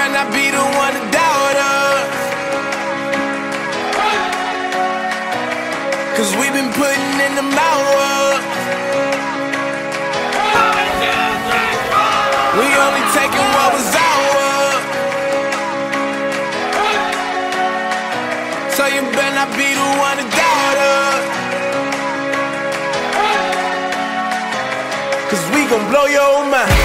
better not be the one to doubt us, 'cause we been putting in the hours. We only taking what was ours, so you better not be the one to doubt us, 'cause we gon' blow your mind.